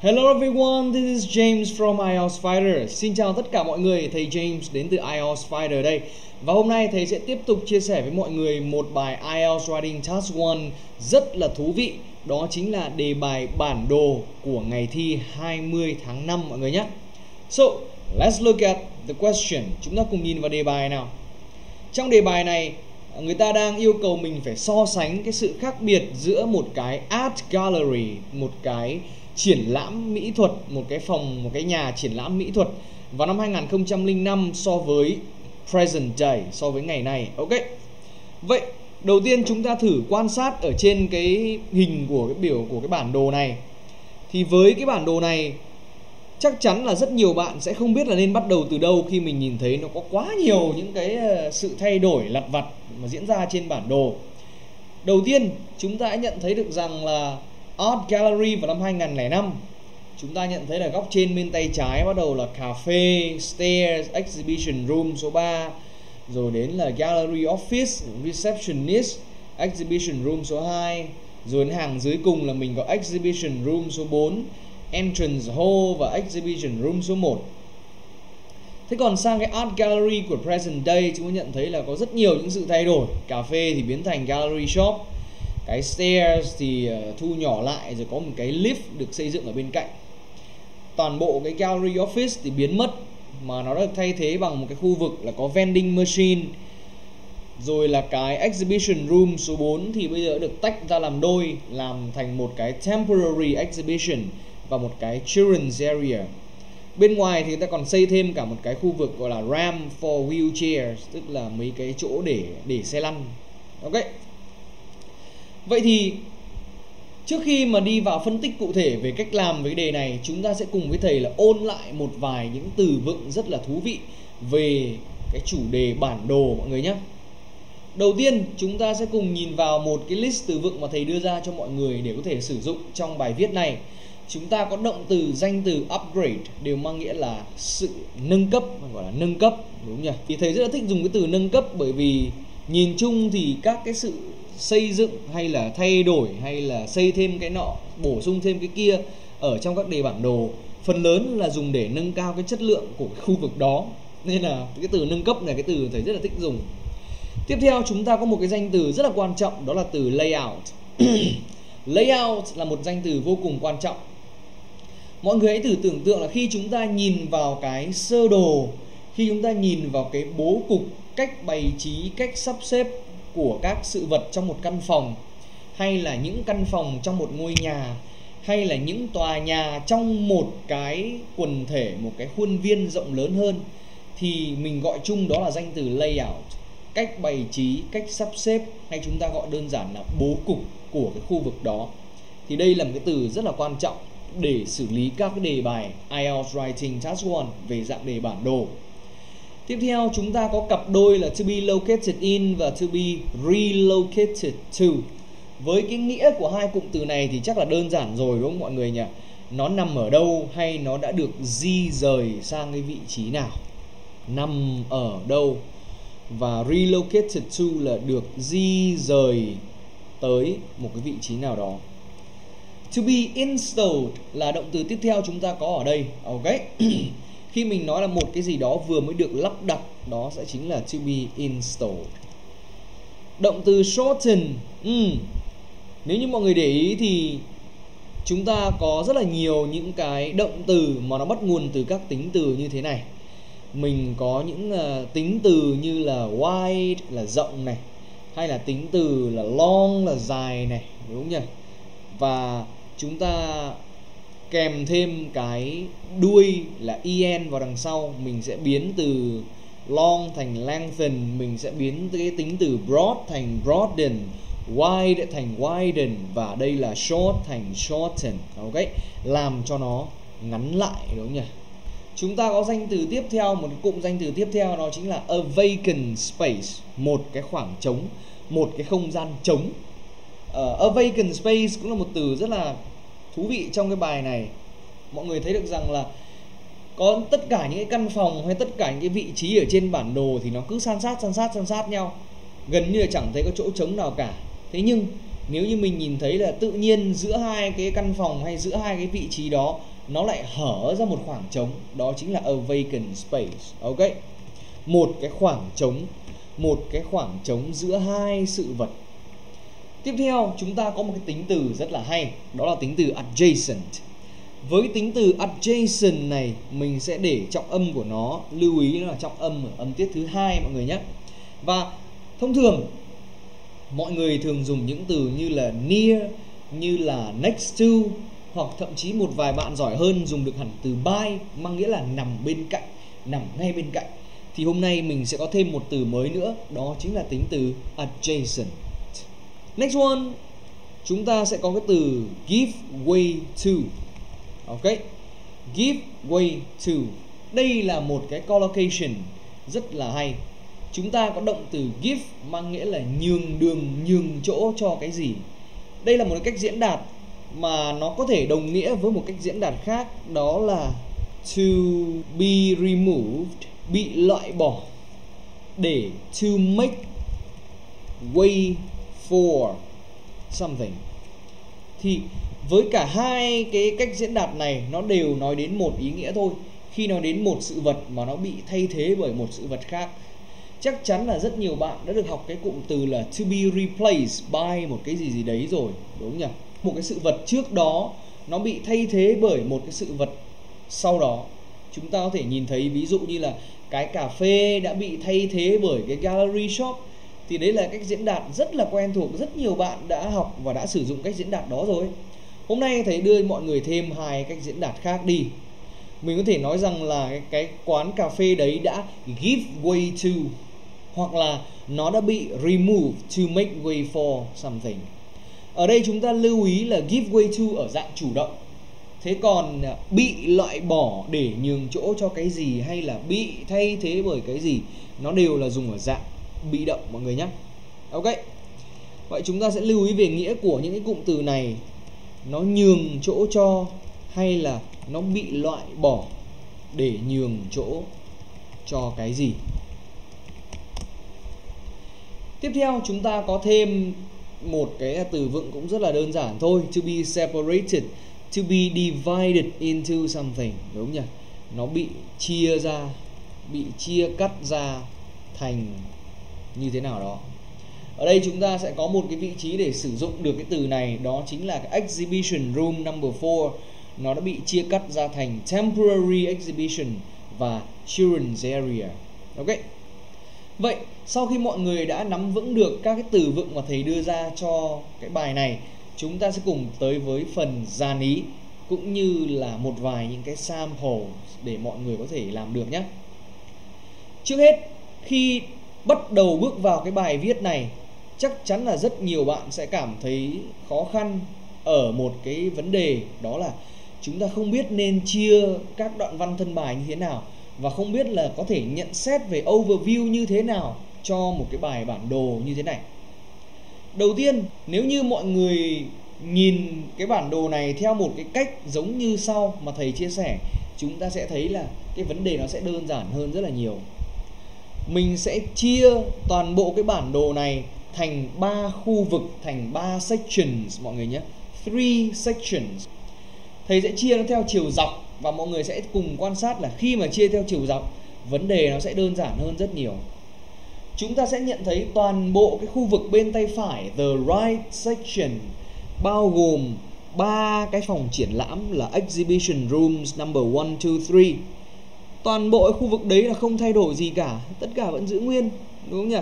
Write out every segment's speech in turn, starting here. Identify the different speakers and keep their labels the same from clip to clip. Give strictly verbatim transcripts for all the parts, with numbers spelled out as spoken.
Speaker 1: Hello everyone, this is James from i e l t s Fighter. Xin chào tất cả mọi người, thầy James đến từ i e l t s Fighter đây. Và hôm nay thầy sẽ tiếp tục chia sẻ với mọi người một bài i e l t s Writing Task một rất là thú vị. Đó chính là đề bài bản đồ của ngày thi hai mươi tháng năm mọi người nhé. So, let's look at the question. Chúng ta cùng nhìn vào đề bài nào. Trong đề bài này, người ta đang yêu cầu mình phải so sánh cái sự khác biệt giữa một cái art gallery, một cái triển lãm mỹ thuật, một cái phòng, một cái nhà triển lãm mỹ thuật vào năm hai nghìn không trăm lẻ năm so với present day, so với ngày này. Ok. Vậy đầu tiên chúng ta thử quan sát ở trên cái hình của cái biểu của cái bản đồ này. Thì với cái bản đồ này chắc chắn là rất nhiều bạn sẽ không biết là nên bắt đầu từ đâu khi mình nhìn thấy nó có quá nhiều những cái sự thay đổi lặt vặt mà diễn ra trên bản đồ. Đầu tiên chúng ta đã nhận thấy được rằng là Art Gallery vào năm hai nghìn không trăm lẻ năm, chúng ta nhận thấy là góc trên bên tay trái bắt đầu là Cafe, Stairs, Exhibition Room số ba, rồi đến là Gallery Office, Receptionist, Exhibition Room số hai, rồi đến hàng dưới cùng là mình có Exhibition Room số bốn, Entrance Hall và Exhibition Room số một. Thế còn sang cái Art Gallery của present day, chúng ta nhận thấy là có rất nhiều những sự thay đổi. Cafe thì biến thành Gallery Shop, cái Stairs thì thu nhỏ lại rồi có một cái lift được xây dựng ở bên cạnh. Toàn bộ cái Gallery Office thì biến mất mà nó được thay thế bằng một cái khu vực là có vending machine. Rồi là cái Exhibition Room số bốn thì bây giờ được tách ra làm đôi, làm thành một cái Temporary Exhibition và một cái Children's Area. Bên ngoài thì người ta còn xây thêm cả một cái khu vực gọi là ramp for wheelchairs, tức là mấy cái chỗ để để xe lăn. Ok. Vậy thì trước khi mà đi vào phân tích cụ thể về cách làm với đề này, chúng ta sẽ cùng với thầy là ôn lại một vài những từ vựng rất là thú vị về cái chủ đề bản đồ mọi người nhé. Đầu tiên chúng ta sẽ cùng nhìn vào một cái list từ vựng mà thầy đưa ra cho mọi người để có thể sử dụng trong bài viết này. Chúng ta có động từ, danh từ upgrade đều mang nghĩa là sự nâng cấp, gọi là nâng cấp, đúng không nhỉ? Thì thầy rất là thích dùng cái từ nâng cấp bởi vì nhìn chung thì các cái sự xây dựng hay là thay đổi hay là xây thêm cái nọ, bổ sung thêm cái kia ở trong các đề bản đồ phần lớn là dùng để nâng cao cái chất lượng của cái khu vực đó. Nên là cái từ nâng cấp này, cái từ thầy rất là thích dùng. Tiếp theo chúng ta có một cái danh từ rất là quan trọng, đó là từ layout. Layout là một danh từ vô cùng quan trọng. Mọi người hãy thử tưởng tượng là khi chúng ta nhìn vào cái sơ đồ, khi chúng ta nhìn vào cái bố cục, cách bày trí, cách sắp xếp của các sự vật trong một căn phòng, hay là những căn phòng trong một ngôi nhà, hay là những tòa nhà trong một cái quần thể, một cái khuôn viên rộng lớn hơn, thì mình gọi chung đó là danh từ layout. Cách bày trí, cách sắp xếp, hay chúng ta gọi đơn giản là bố cục của cái khu vực đó. Thì đây là một cái từ rất là quan trọng để xử lý các cái đề bài i e l t s Writing Task một về dạng đề bản đồ. Tiếp theo chúng ta có cặp đôi là to be located in và to be relocated to. Với cái nghĩa của hai cụm từ này thì chắc là đơn giản rồi đúng không mọi người nhỉ? Nó nằm ở đâu hay nó đã được di rời sang cái vị trí nào? Nằm ở đâu? Và relocated to là được di rời tới một cái vị trí nào đó. To be installed là động từ tiếp theo chúng ta có ở đây. Ok. Khi mình nói là một cái gì đó vừa mới được lắp đặt, đó sẽ chính là to be installed. Động từ shorten. ừ. Nếu như mọi người để ý thì chúng ta có rất là nhiều những cái động từ mà nó bắt nguồn từ các tính từ như thế này. Mình có những uh, tính từ như là wide là rộng này, hay là tính từ là long là dài này, đúng không nhỉ? Và chúng ta kèm thêm cái đuôi là en vào đằng sau, mình sẽ biến từ long thành lengthen, mình sẽ biến cái tính từ broad thành broaden, wide thành widen, và đây là short thành shorten. Ok, làm cho nó ngắn lại, đúng không nhỉ? Chúng ta có danh từ tiếp theo, một cụm danh từ tiếp theo đó chính là a vacant space, một cái khoảng trống, một cái không gian trống. uh, A vacant space cũng là một từ rất là thú vị trong cái bài này. Mọi người thấy được rằng là có tất cả những cái căn phòng hay tất cả những cái vị trí ở trên bản đồ thì nó cứ san sát san sát san sát nhau, gần như là chẳng thấy có chỗ trống nào cả. Thế nhưng nếu như mình nhìn thấy là tự nhiên giữa hai cái căn phòng hay giữa hai cái vị trí đó nó lại hở ra một khoảng trống, đó chính là a vacant space. Ok, một cái khoảng trống, một cái khoảng trống giữa hai sự vật. Tiếp theo chúng ta có một cái tính từ rất là hay, đó là tính từ adjacent. Với tính từ adjacent này mình sẽ để trọng âm của nó, lưu ý nó là trọng âm ở âm tiết thứ hai mọi người nhé. Và thông thường mọi người thường dùng những từ như là near, như là next to, hoặc thậm chí một vài bạn giỏi hơn dùng được hẳn từ by, mang nghĩa là nằm bên cạnh, nằm ngay bên cạnh. Thì hôm nay mình sẽ có thêm một từ mới nữa, đó chính là tính từ adjacent. Next one, chúng ta sẽ có cái từ give way to. Ok, give way to. Đây là một cái collocation rất là hay. Chúng ta có động từ give mang nghĩa là nhường đường, nhường chỗ cho cái gì. Đây là một cách diễn đạt mà nó có thể đồng nghĩa với một cách diễn đạt khác, đó là to be removed, bị loại bỏ, để to make way for something. Thì với cả hai cái cách diễn đạt này nó đều nói đến một ý nghĩa thôi. Khi nói đến một sự vật mà nó bị thay thế bởi một sự vật khác, chắc chắn là rất nhiều bạn đã được học cái cụm từ là to be replaced by một cái gì gì đấy rồi, đúng không nhỉ? Một cái sự vật trước đó nó bị thay thế bởi một cái sự vật sau đó. Chúng ta có thể nhìn thấy ví dụ như là cái cà phê đã bị thay thế bởi cái gallery shop. Thì đấy là cách diễn đạt rất là quen thuộc, rất nhiều bạn đã học và đã sử dụng cách diễn đạt đó rồi. Hôm nay thầy đưa mọi người thêm hai cách diễn đạt khác đi. Mình có thể nói rằng là cái, cái quán cà phê đấy đã give way to, hoặc là nó đã bị remove to make way for something. Ở đây chúng ta lưu ý là give way to ở dạng chủ động. Thế còn bị loại bỏ để nhường chỗ cho cái gì, hay là bị thay thế bởi cái gì, nó đều là dùng ở dạng bị động mọi người nhé. Ok, vậy chúng ta sẽ lưu ý về nghĩa của những cái cụm từ này. Nó nhường chỗ cho hay là nó bị loại bỏ để nhường chỗ cho cái gì. Tiếp theo chúng ta có thêm một cái từ vựng cũng rất là đơn giản thôi, to be separated, to be divided into something, đúng không nhỉ? Nó bị chia ra, bị chia cắt ra thành như thế nào đó. Ở đây chúng ta sẽ có một cái vị trí để sử dụng được cái từ này, đó chính là cái exhibition room number four. Nó đã bị chia cắt ra thành temporary exhibition và children's area. Ok. Vậy sau khi mọi người đã nắm vững được các cái từ vựng mà thầy đưa ra cho cái bài này, chúng ta sẽ cùng tới với phần dàn ý cũng như là một vài những cái sample để mọi người có thể làm được nhé. Trước hết, khi bắt đầu bước vào cái bài viết này, chắc chắn là rất nhiều bạn sẽ cảm thấy khó khăn ở một cái vấn đề, đó là chúng ta không biết nên chia các đoạn văn thân bài như thế nào, và không biết là có thể nhận xét về overview như thế nào cho một cái bài bản đồ như thế này. Đầu tiên, nếu như mọi người nhìn cái bản đồ này theo một cái cách giống như sau mà thầy chia sẻ, chúng ta sẽ thấy là cái vấn đề nó sẽ đơn giản hơn rất là nhiều. Mình sẽ chia toàn bộ cái bản đồ này thành ba khu vực, thành ba sections mọi người nhé. Three sections. Thầy sẽ chia nó theo chiều dọc và mọi người sẽ cùng quan sát là khi mà chia theo chiều dọc, vấn đề nó sẽ đơn giản hơn rất nhiều. Chúng ta sẽ nhận thấy toàn bộ cái khu vực bên tay phải, the right section, bao gồm ba cái phòng triển lãm là exhibition rooms number one, two, three. Toàn bộ khu vực đấy là không thay đổi gì cả, tất cả vẫn giữ nguyên, đúng không nhỉ?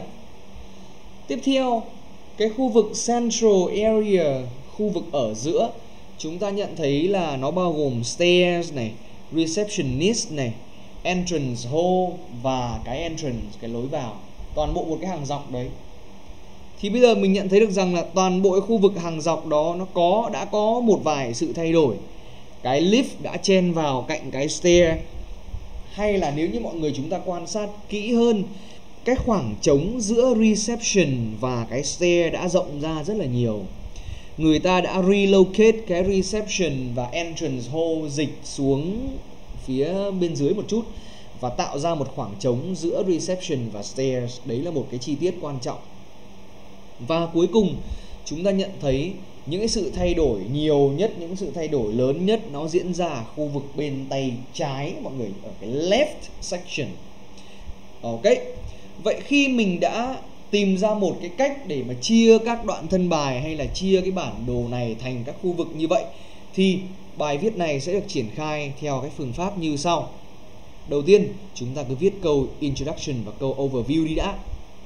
Speaker 1: Tiếp theo, cái khu vực central area, khu vực ở giữa, chúng ta nhận thấy là nó bao gồm stairs này, receptionist này, entrance hall và cái entrance, cái lối vào. Toàn bộ một cái hàng dọc đấy. Thì bây giờ mình nhận thấy được rằng là toàn bộ cái khu vực hàng dọc đó nó có đã có một vài sự thay đổi. Cái lift đã chen vào cạnh cái stair, hay là nếu như mọi người chúng ta quan sát kỹ hơn, cái khoảng trống giữa reception và cái stair đã rộng ra rất là nhiều. Người ta đã relocate cái reception và entrance hall dịch xuống phía bên dưới một chút và tạo ra một khoảng trống giữa reception và stairs. Đấy là một cái chi tiết quan trọng. Và cuối cùng chúng ta nhận thấy những cái sự thay đổi nhiều nhất, những sự thay đổi lớn nhất nó diễn ra ở khu vực bên tay trái mọi người, ở cái left section. Ok. Vậy khi mình đã tìm ra một cái cách để mà chia các đoạn thân bài hay là chia cái bản đồ này thành các khu vực như vậy, thì bài viết này sẽ được triển khai theo cái phương pháp như sau. Đầu tiên, chúng ta cứ viết câu introduction và câu overview đi đã.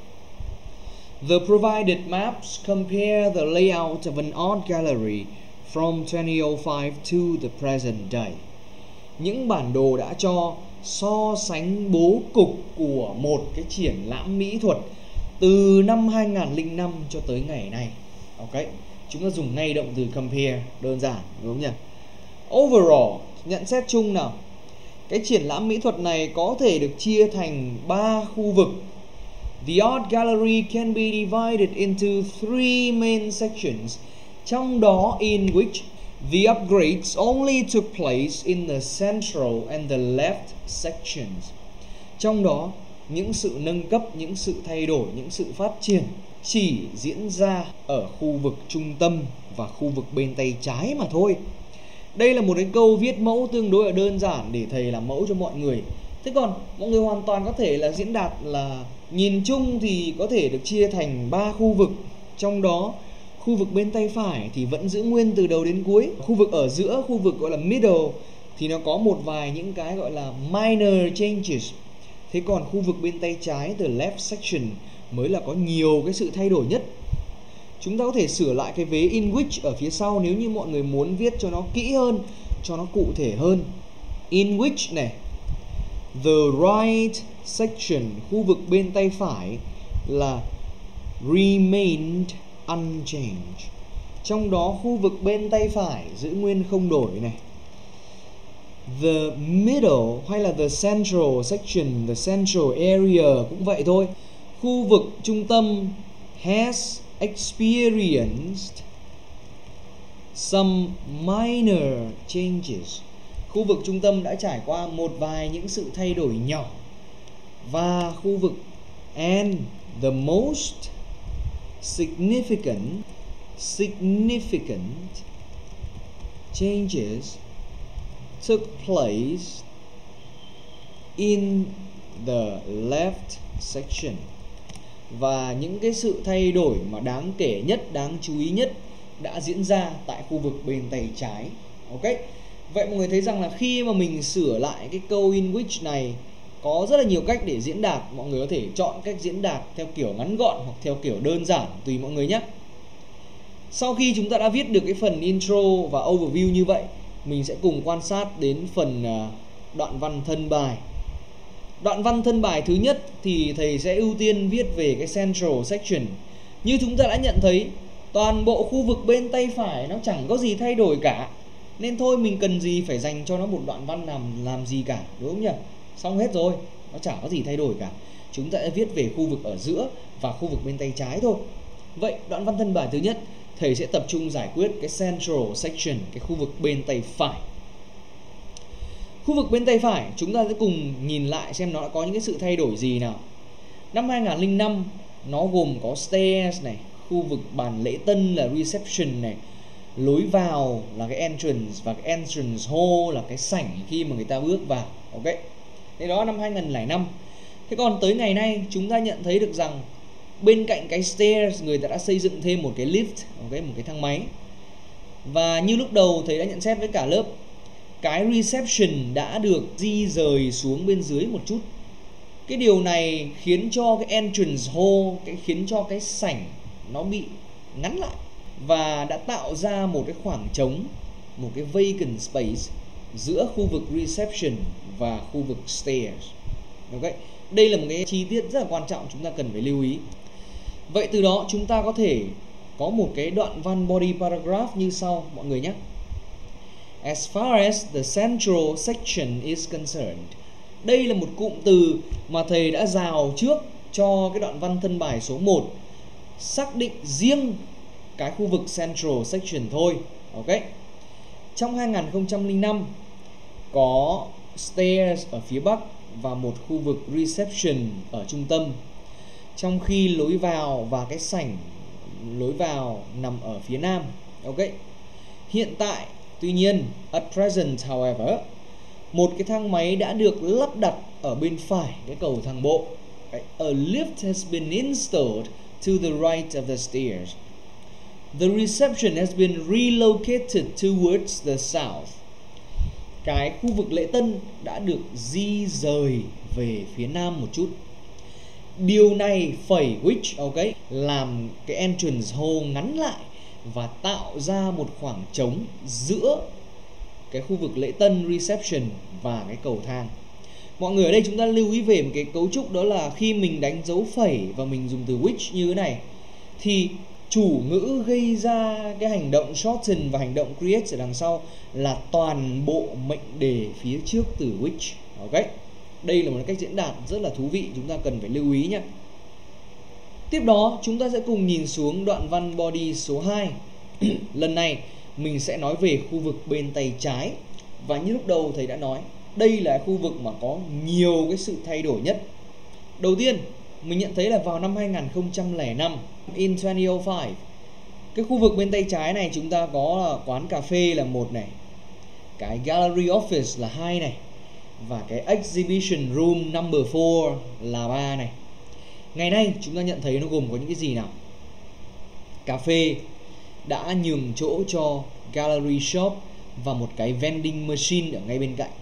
Speaker 1: The provided maps compare the layout of an art gallery from twenty oh five to the present day. Những bản đồ đã cho so sánh bố cục của một cái triển lãm mỹ thuật từ năm hai nghìn không trăm lẻ năm cho tới ngày nay. Ok, chúng ta dùng ngay động từ compare, đơn giản đúng không nhỉ? Overall, nhận xét chung nào. Cái triển lãm mỹ thuật này có thể được chia thành ba khu vực. The art gallery can be divided into three main sections, trong đó in which the upgrades only took place in the central and the left sections. Trong đó, những sự nâng cấp, những sự thay đổi, những sự phát triển chỉ diễn ra ở khu vực trung tâm và khu vực bên tay trái mà thôi. Đây là một cái câu viết mẫu tương đối là đơn giản để thầy làm mẫu cho mọi người. Thế còn mọi người hoàn toàn có thể là diễn đạt là nhìn chung thì có thể được chia thành ba khu vực. Trong đó khu vực bên tay phải thì vẫn giữ nguyên từ đầu đến cuối. Khu vực ở giữa, khu vực gọi là middle, thì nó có một vài những cái gọi là minor changes. Thế còn khu vực bên tay trái, the left section, mới là có nhiều cái sự thay đổi nhất. Chúng ta có thể sửa lại cái vế in which ở phía sau nếu như mọi người muốn viết cho nó kỹ hơn, cho nó cụ thể hơn. In which này, the right section, khu vực bên tay phải là remained unchanged. Trong đó khu vực bên tay phải giữ nguyên không đổi này. The middle hay là the central section, the central area cũng vậy thôi. Khu vực trung tâm has experienced some minor changes. Khu vực trung tâm đã trải qua một vài những sự thay đổi nhỏ. Và khu vực and the most significant significant changes took place in the left section. Và những cái sự thay đổi mà đáng kể nhất, đáng chú ý nhất đã diễn ra tại khu vực bên tay trái. Ok. Vậy mọi người thấy rằng là khi mà mình sửa lại cái câu in which này, có rất là nhiều cách để diễn đạt. Mọi người có thể chọn cách diễn đạt theo kiểu ngắn gọn hoặc theo kiểu đơn giản, tùy mọi người nhé. Sau khi chúng ta đã viết được cái phần intro và overview như vậy, mình sẽ cùng quan sát đến phần đoạn văn thân bài. Đoạn văn thân bài thứ nhất thì thầy sẽ ưu tiên viết về cái central section. Như chúng ta đã nhận thấy, toàn bộ khu vực bên tay phải nó chẳng có gì thay đổi cả, nên thôi mình cần gì phải dành cho nó một đoạn văn làm làm gì cả, đúng không nhỉ? Xong hết rồi, nó chẳng có gì thay đổi cả. Chúng ta sẽ viết về khu vực ở giữa và khu vực bên tay trái thôi. Vậy đoạn văn thân bài thứ nhất, thầy sẽ tập trung giải quyết cái central section, cái khu vực bên tay phải. Khu vực bên tay phải, chúng ta sẽ cùng nhìn lại xem nó đã có những cái sự thay đổi gì nào. Năm hai nghìn không trăm lẻ năm, nó gồm có stairs này, khu vực bàn lễ tân là reception này, lối vào là cái entrance và cái entrance hall là cái sảnh khi mà người ta bước vào. Ok. Thế đó năm hai nghìn không trăm lẻ năm. Thế còn tới ngày nay chúng ta nhận thấy được rằng bên cạnh cái stairs người ta đã xây dựng thêm một cái lift, okay, một cái thang máy. Và như lúc đầu thầy đã nhận xét với cả lớp, cái reception đã được di rời xuống bên dưới một chút. Cái điều này khiến cho cái entrance hall, cái khiến cho cái sảnh nó bị ngắn lại và đã tạo ra một cái khoảng trống, một cái vacant space giữa khu vực reception và khu vực stairs. Okay. Đây là một cái chi tiết rất là quan trọng chúng ta cần phải lưu ý. Vậy từ đó chúng ta có thể có một cái đoạn văn body paragraph như sau mọi người nhé. As far as the central section is concerned. Đây là một cụm từ mà thầy đã rào trước cho cái đoạn văn thân bài số một, xác định riêng cái khu vực central section thôi. Ok. Trong hai nghìn không trăm lẻ năm có stairs ở phía bắc và một khu vực reception ở trung tâm, trong khi lối vào và cái sảnh lối vào nằm ở phía nam. Ok. Hiện tại, tuy nhiên, at present however, một cái thang máy đã được lắp đặt ở bên phải cái cầu thang bộ. A lift has been installed to the right of the stairs. The reception has been relocated towards the south. Cái khu vực lễ tân đã được di rời về phía nam một chút. Điều này phẩy which, ok, làm cái entrance hole ngắn lại và tạo ra một khoảng trống giữa cái khu vực lễ tân reception và cái cầu thang. Mọi người ở đây chúng ta lưu ý về một cái cấu trúc, đó là khi mình đánh dấu phẩy và mình dùng từ which như thế này thì chủ ngữ gây ra cái hành động shorten và hành động create ở đằng sau là toàn bộ mệnh đề phía trước từ which. Ok. Đây là một cách diễn đạt rất là thú vị, chúng ta cần phải lưu ý nhé. Tiếp đó chúng ta sẽ cùng nhìn xuống đoạn văn body số hai. Lần này mình sẽ nói về khu vực bên tay trái. Và như lúc đầu thầy đã nói, đây là khu vực mà có nhiều cái sự thay đổi nhất. Đầu tiên, mình nhận thấy là vào năm hai không không năm, in hai không không năm, cái khu vực bên tay trái này chúng ta có là quán cà phê là một này, cái gallery office là hai này, và cái exhibition room number four là ba này. Ngày nay chúng ta nhận thấy nó gồm có những cái gì nào? Cà phê đã nhường chỗ cho gallery shop và một cái vending machine ở ngay bên cạnh.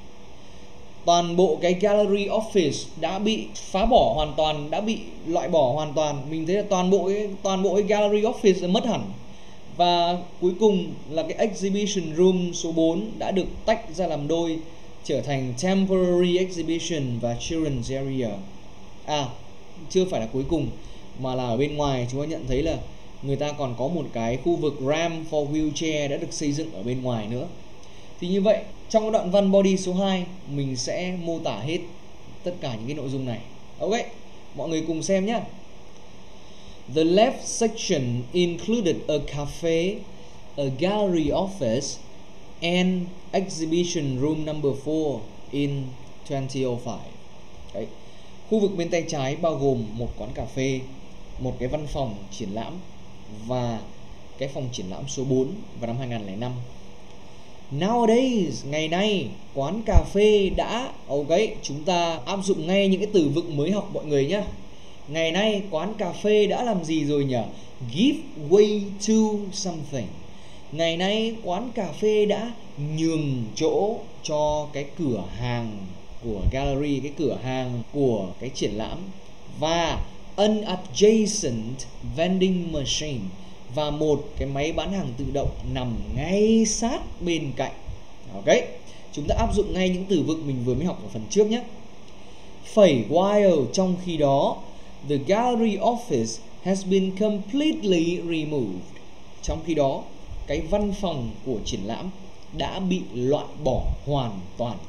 Speaker 1: Toàn bộ cái gallery office đã bị phá bỏ hoàn toàn, đã bị loại bỏ hoàn toàn. Mình thấy là toàn bộ cái, toàn bộ cái gallery office đã mất hẳn. Và cuối cùng là cái exhibition room số bốn đã được tách ra làm đôi, trở thành temporary exhibition và children's area. À, chưa phải là cuối cùng, mà là ở bên ngoài chúng ta nhận thấy là người ta còn có một cái khu vực ramp for wheelchair đã được xây dựng ở bên ngoài nữa. Thì như vậy, trong đoạn văn body số hai, mình sẽ mô tả hết tất cả những cái nội dung này. Ok, mọi người cùng xem nhé. The left section included a cafe, a gallery office, and exhibition room number four in hai không không năm. Đấy. Khu vực bên tay trái bao gồm một quán cà phê, một cái văn phòng triển lãm và cái phòng triển lãm số bốn vào năm hai không không năm. Nowadays, ngày nay, quán cà phê đã, ok, chúng ta áp dụng ngay những cái từ vựng mới học mọi người nhé. Ngày nay, quán cà phê đã làm gì rồi nhỉ? Give way to something. Ngày nay, quán cà phê đã nhường chỗ cho cái cửa hàng của gallery, cái cửa hàng của cái triển lãm, và an adjacent vending machine, và một cái máy bán hàng tự động nằm ngay sát bên cạnh. Ok, chúng ta áp dụng ngay những từ vựng mình vừa mới học ở phần trước nhé. Phẩy while, trong khi đó, the gallery office has been completely removed. Trong khi đó, cái văn phòng của triển lãm đã bị loại bỏ hoàn toàn.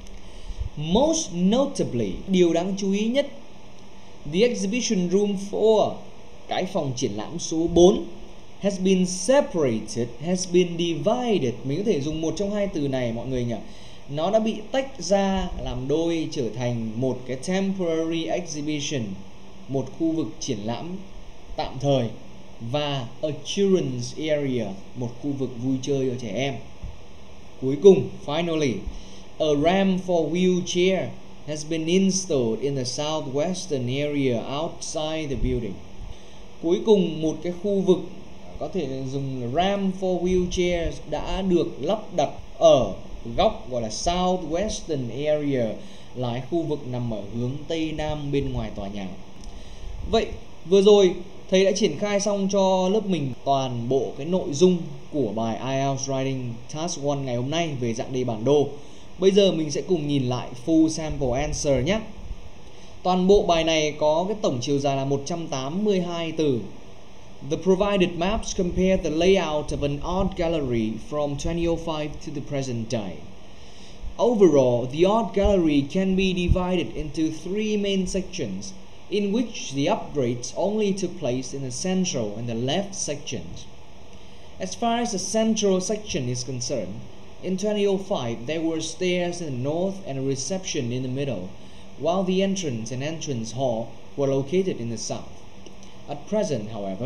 Speaker 1: Most notably, điều đáng chú ý nhất, the exhibition room four, cái phòng triển lãm số bốn, has been separated, has been divided. Mình có thể dùng một trong hai từ này mọi người nhỉ. Nó đã bị tách ra làm đôi, trở thành một cái temporary exhibition, một khu vực triển lãm tạm thời, và a children's area, một khu vực vui chơi cho trẻ em. Cuối cùng, finally, a ramp for wheelchair has been installed in the southwestern area outside the building. Cuối cùng, một cái khu vực có thể dùng ramp for wheelchairs đã được lắp đặt ở góc gọi là southwestern area, là cái khu vực nằm ở hướng tây nam bên ngoài tòa nhà. Vậy vừa rồi thầy đã triển khai xong cho lớp mình toàn bộ cái nội dung của bài ai eo Writing Task một ngày hôm nay về dạng đề bản đồ. Bây giờ mình sẽ cùng nhìn lại full sample answer nhé. Toàn bộ bài này có cái tổng chiều dài là một trăm tám mươi hai từ. The provided maps compare the layout of an art gallery from twenty oh five to the present day. Overall, the art gallery can be divided into three main sections, in which the upgrades only took place in the central and the left sections. As far as the central section is concerned, in twenty oh five there were stairs in the north and a reception in the middle, while the entrance and entrance hall were located in the south. At present, however,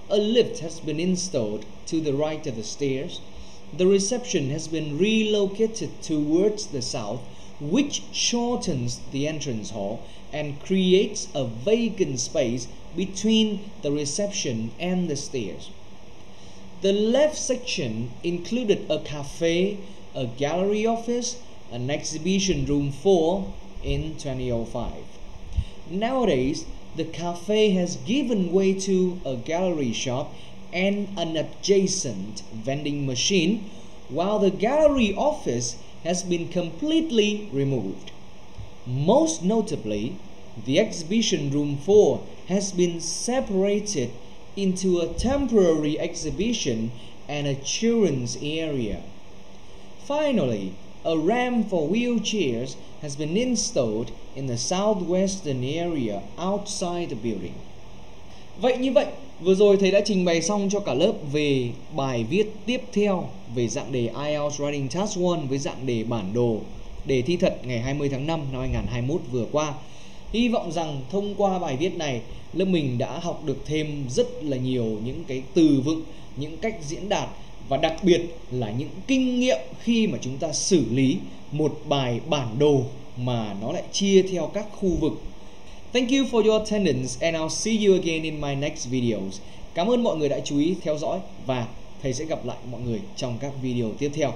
Speaker 1: a lift has been installed to the right of the stairs. The reception has been relocated towards the south, which shortens the entrance hall and creates a vacant space between the reception and the stairs. The left section included a cafe, a gallery office, an exhibition room four in twenty oh five. Nowadays, the cafe has given way to a gallery shop and an adjacent vending machine, while the gallery office has been completely removed. Most notably, the exhibition room four has been separated into a temporary exhibition and a children's area. Finally, a ramp for wheelchairs has been installed in the southwestern area outside the building. Vậy như vậy, vừa rồi thầy đã trình bày xong cho cả lớp về bài viết tiếp theo về dạng đề ai eo Writing Task một với dạng đề bản đồ, đề thi thật ngày hai mươi tháng năm năm hai nghìn không trăm hai mươi mốt vừa qua. Hy vọng rằng thông qua bài viết này, lớp mình đã học được thêm rất là nhiều những cái từ vựng, những cách diễn đạt và đặc biệt là những kinh nghiệm khi mà chúng ta xử lý một bài bản đồ mà nó lại chia theo các khu vực. Thank you for your attendance and I'll see you again in my next videos. Cảm ơn mọi người đã chú ý theo dõi và thầy sẽ gặp lại mọi người trong các video tiếp theo.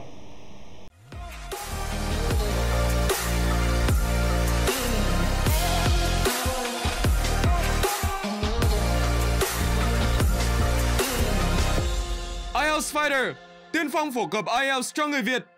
Speaker 2: ai eo Fighter, tiên phong phổ cập ai eo cho người Việt.